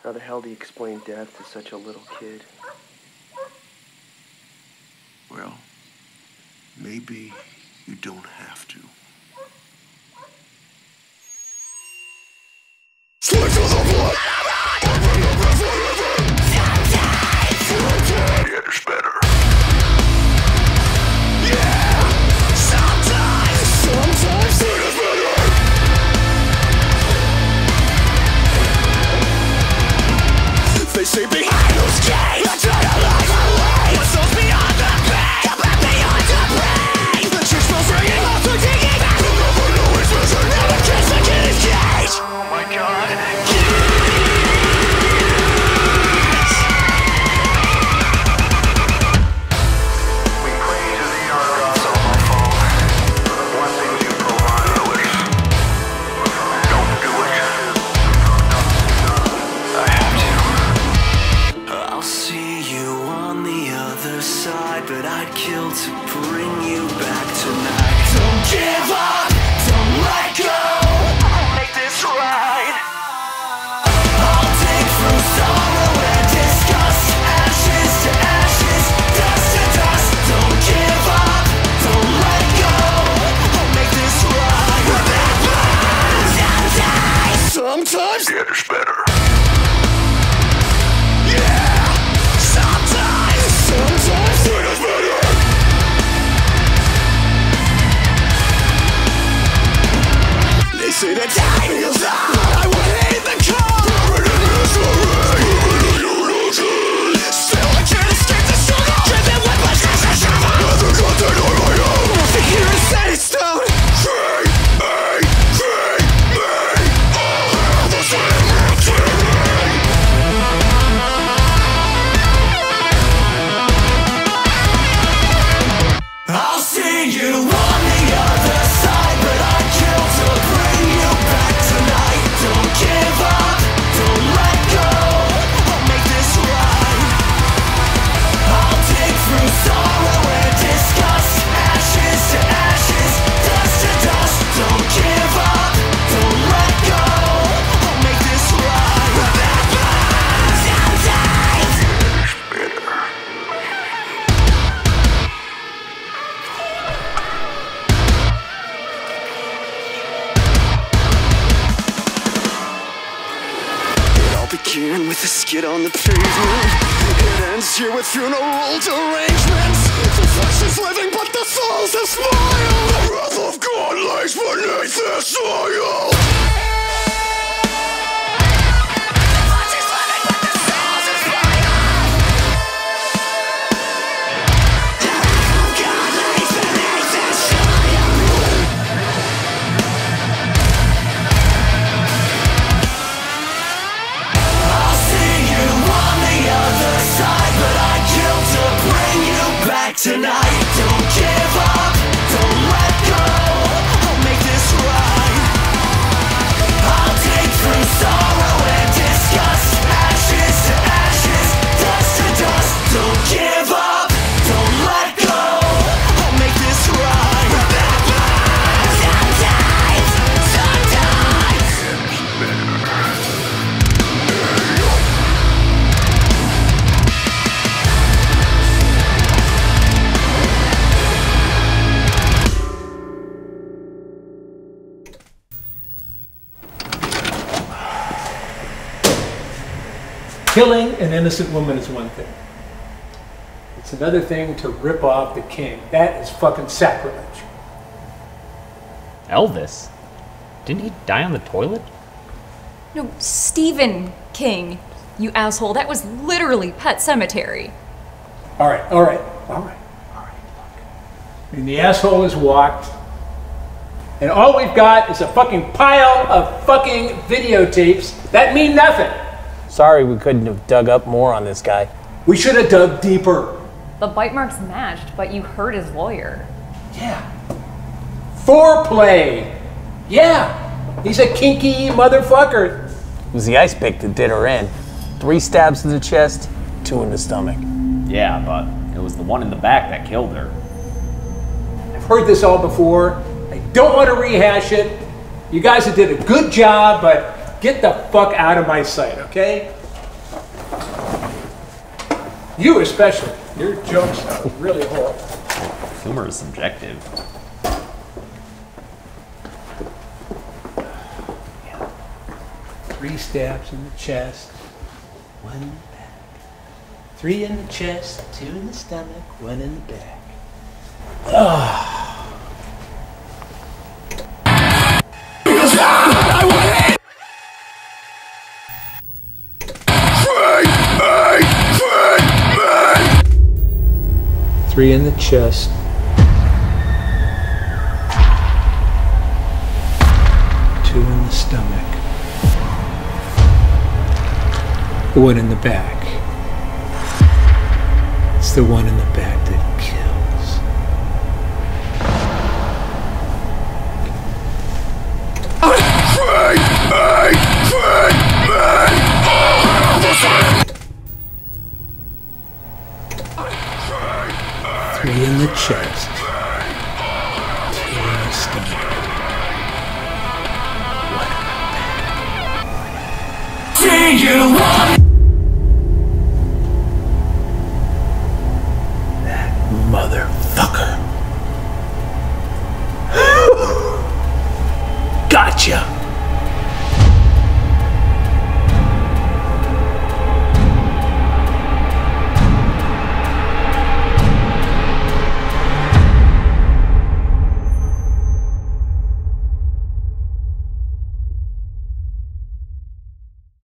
How the hell do you explain death to such a little kid? Well, maybe you don't have to. Switch to the blood! Yeah, it's better. Yeah! Sometimes it is better! They say behind those gates, I turn a life away. What's those beyond the pain? Come back beyond the brain. The church bells ringing, lots of digging. You'll never know it's missing. Never kiss the kid's cage. Oh my god. We pray to thee, our God, so my fall. For the blessings you provide. Don't do it. I have to. I'll see you on the other side, but I'd kill to bring you back tonight. Don't give up, don't let go. I'll make this right. I'll take from sorrow and disgust, ashes to ashes, dust to dust. Don't give up, don't let go. I'll make this right. Sometimes it is better. Sometimes it is better. They say that time heals all. I would hate the cold. Buried in misery, buried in illusion. Still I can't escape the struggle. Driven with my stress and shovel. Nothing content on my own. Nothing here is set in stone. Free me, free me. I'll have the same victory. I'll see you on the other side, but I'd kill to bring you back tonight. Don't give up, don't let go. I'll make this right. I'll take through sorrow and disgust, ashes to ashes, dust to dust. Don't give up, don't let go. I'll make this right. Sometimes it's better. Begin with a skid on the pavement. It ends here with funeral arrangements. The flesh is living, but the soul's a smile. The wrath of God lies beneath the soil. Tonight, don't give up, don't let go. I'll make this right. I'll take through sorrow and disgust, ashes to ashes, dust to dust. Don't give up, don't let go. I'll make this right. Sometimes it's better. Killing an innocent woman is one thing. It's another thing to rip off the king. That is fucking sacrilege. Elvis? Didn't he die on the toilet? No, Stephen King, you asshole. That was literally Pet Cemetery. All right. Look. I mean, the asshole has walked, and all we've got is a fucking pile of fucking videotapes that mean nothing. Sorry we couldn't have dug up more on this guy. We should have dug deeper. The bite marks matched, but you hurt his lawyer. Yeah. Foreplay. Yeah. He's a kinky motherfucker. It was the ice pick that did her in. 3 stabs to the chest, 2 in the stomach. Yeah, but it was the one in the back that killed her. I've heard this all before. I don't want to rehash it. You guys did a good job, but get the fuck out of my sight, okay? You especially. Your jokes are really horrible. Humor is subjective. 3 stabs in the chest, 1 in the back. 3 in the chest, 2 in the stomach, 1 in the back. Three in the chest. 2 in the stomach. 1 in the back. It's the 1 in the back that kills. Three in the chest. 2 in the stomach. 1 in the back. Do you want